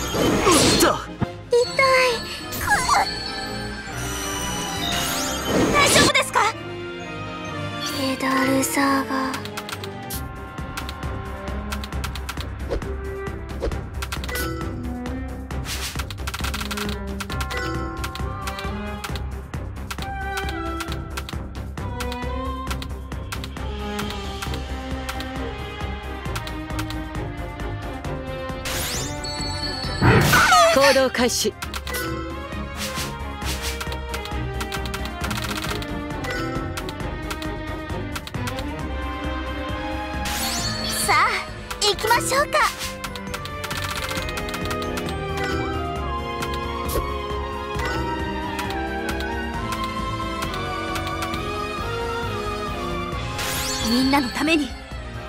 大丈夫ですか？ 気だるさが。 行動開始。 さあ行きましょうか。みんなのために。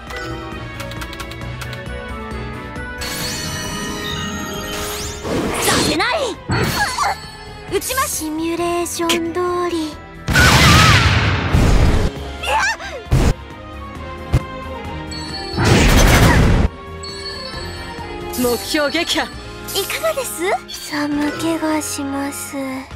させない。撃ちます。 シミュレーション通り。 目標撃破。 いかがです？ 寒気がします。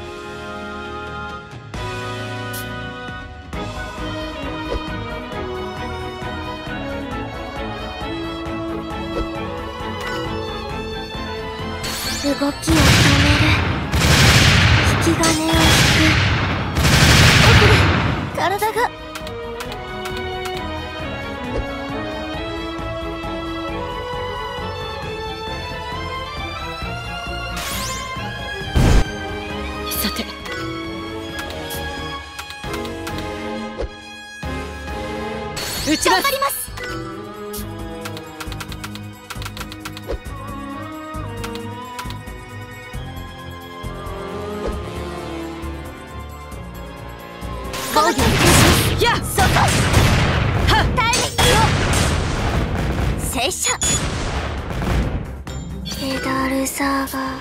動きを止める。引き金を引く。 奥で体が。 さて、撃ちます。 頑張ります。 防御やっそこ。タイミングを。静車。 気だるさが。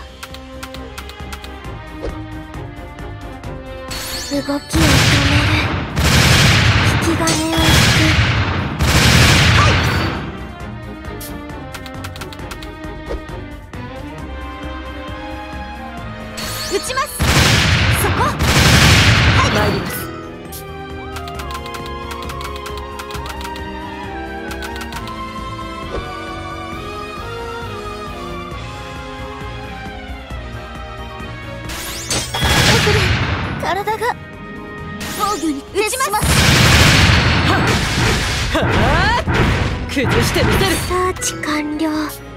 動きを止める。引き金を引く。 撃ちます。そこ。 参ります。 奥で体が。防御に撃ちます。 はあ、崩してみせる。 サーチ完了。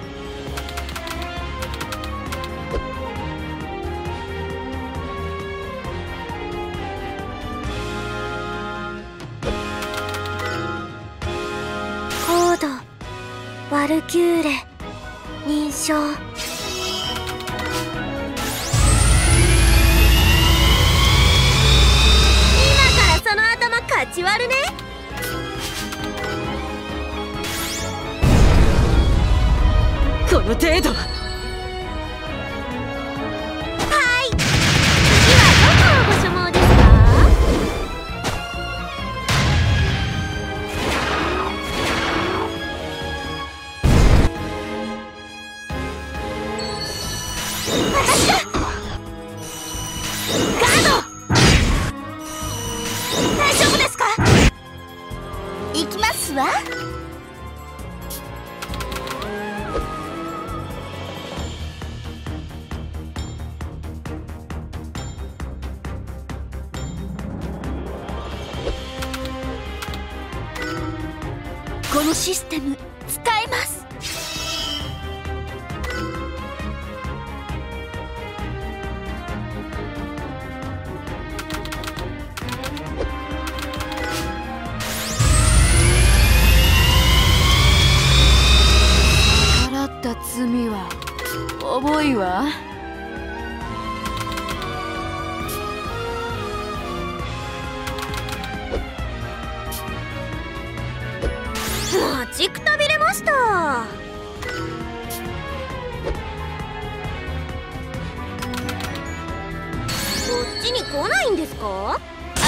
コードワルキューレ認証。 その頭勝ち割るね。 この程度は。 はい。次はどこをご所望ですか？私だ。ガード。大丈夫ですか？行きますわ。このシステム使えます。 罪は重いわ。 待ちくたびれました。こっちに来ないんですか？ 頭を下げて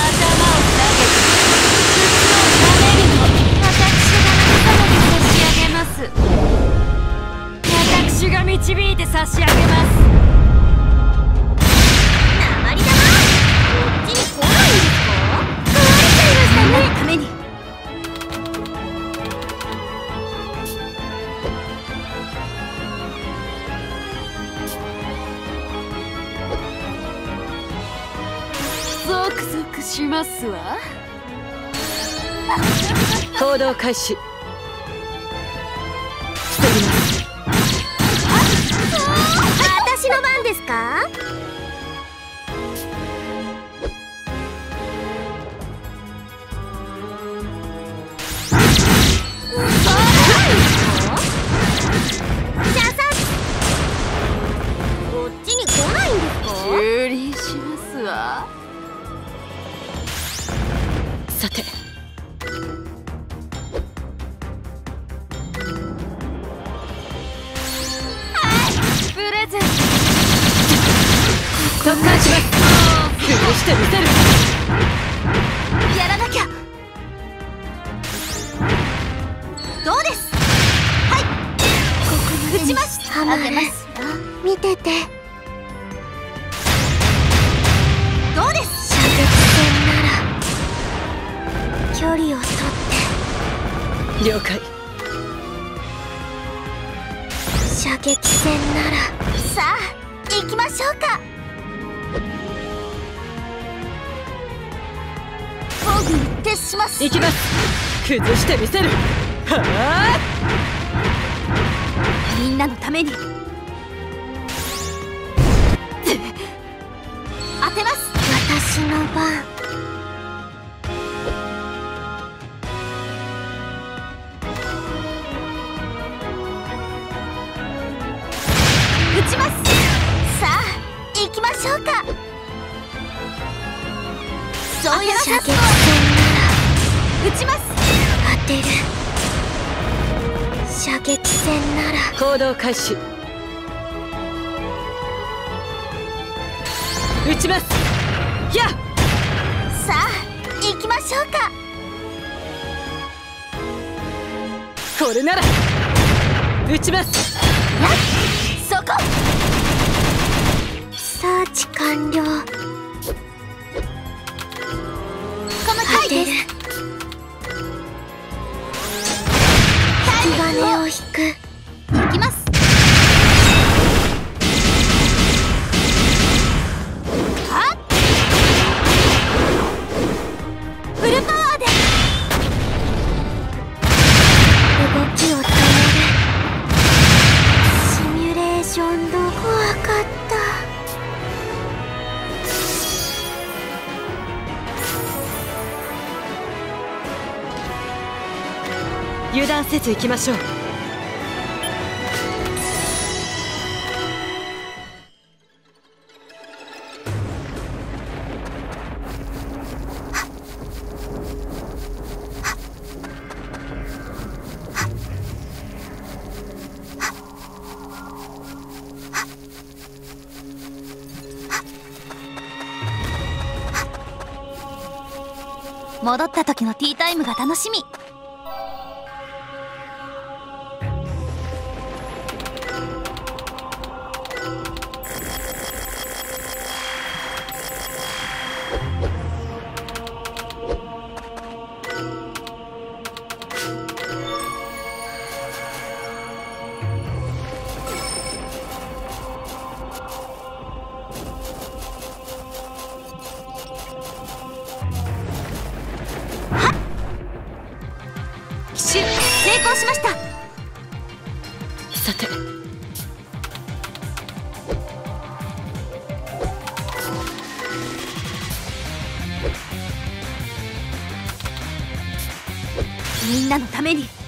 靴のためにも私が仲間に差し上げます。私私が導いて差し上げます。 鉛玉、こっちに来ないんですか？壊れちゃいましたね。ためにゾクゾクしますわ。行動開始。 私の番ですか？シャサッ、こっちに来ないんですか？ 蹂躙しますわ。さて、プレゼント特訓します。崩してみせる。 やらなきゃ。どうです？はい、打ちます。 ハマる。見てて。 どうです？ 射撃戦なら距離を取って。 了解。 射撃戦ならさあ行きましょうか。防御に徹します。 行きます。崩してみせる。はあ、 みんなのために当てます。 私の番。 打ちます。さあ行きましょうか。そうやら射撃戦なら打ちます。 当てる。射撃戦なら行動開始。撃ちます。やっ、 さあ行きましょうか。 これなら撃ちます。 やっ、そこ。 サーチ完了。 この回です。 引き金を引く。 行きます。はっ、フルパワーで動きを止める。シミュレーションド怖かった。 油断せず行きましょう。 戻った時のティータイムが楽しみ。奇襲成功しました。 さて、 みんなのために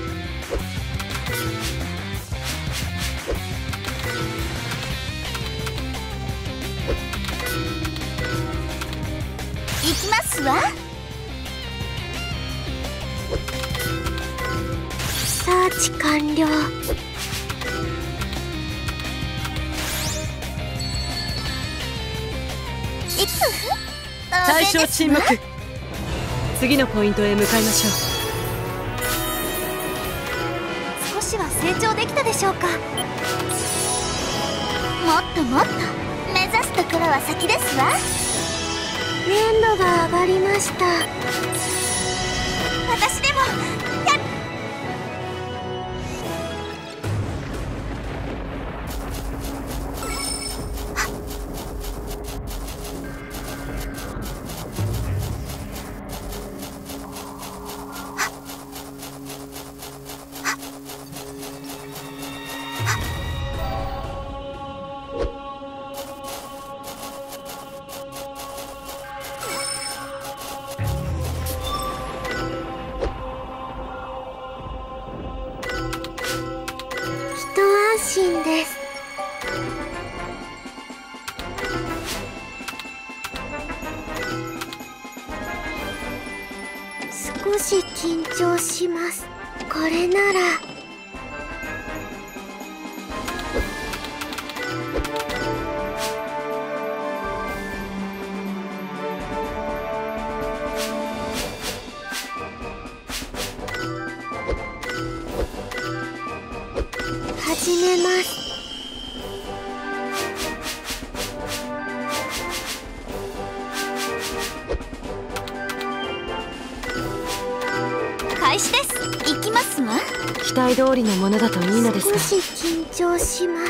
行きますわ。 サーチ完了。 いつ対象沈黙。次のポイントへ向かいましょう。 少しは成長できたでしょうか。もっともっと目指すところは先ですわ。粘度が上がりました。私でも安心です。少し緊張します。これなら始めます。開始です。行きますわ。 期待通りのものだといいのですが。 少し緊張します。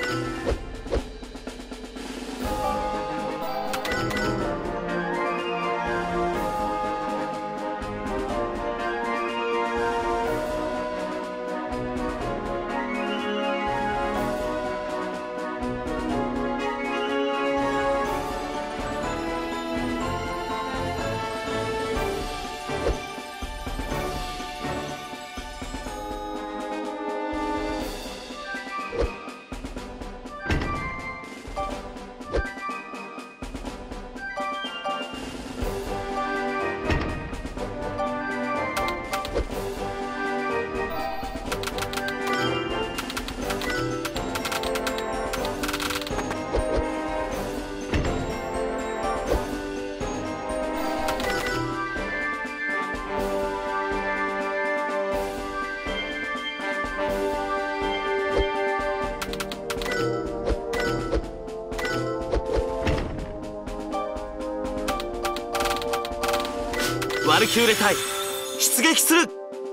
ワルキューレ隊出撃する。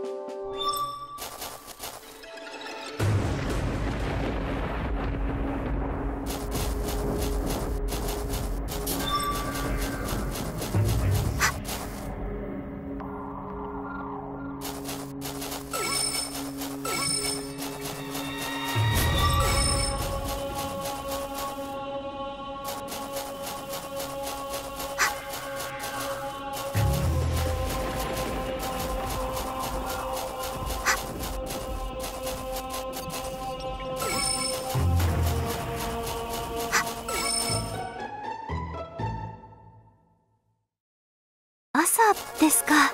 朝ですか。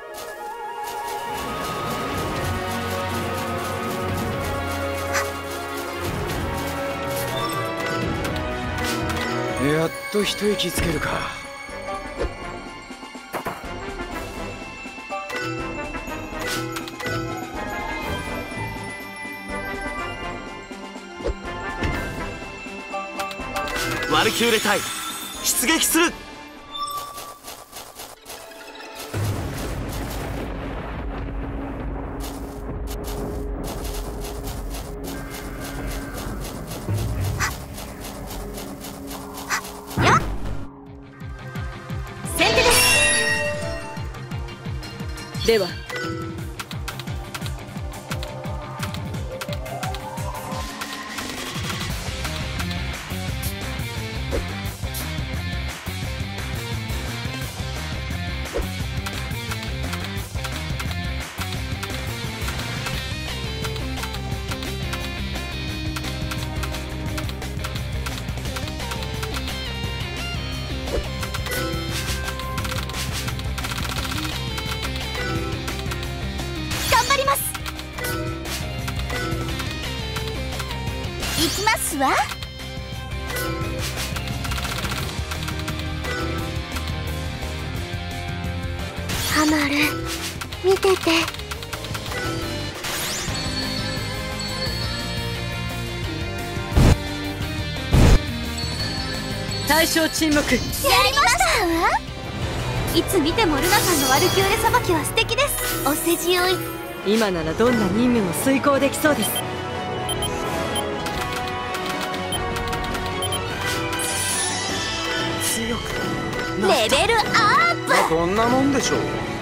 やっと一息つけるか。 ワルキューレ隊出撃する。 では行きますわ。ハマる、見てて。 対象沈黙。 やりましたわ。いつ見てもルナさんのワルキューレさばきは素敵です。お世辞を今ならどんな任務も遂行できそうです。 強くレベルアップ。 こんなもんでしょう。